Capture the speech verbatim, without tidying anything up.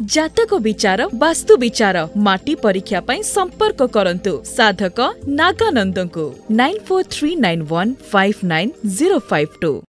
जातक विचार वास्तु विचार माटी परीक्षा पई संपर्क करंतु साधक नागानंद को nine four three nine one five nine zero five to.